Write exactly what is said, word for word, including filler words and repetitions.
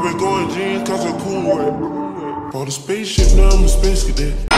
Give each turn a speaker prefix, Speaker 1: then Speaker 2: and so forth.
Speaker 1: been going jeans cause I'm cool with. Bought a spaceship, now I'm a space cadet.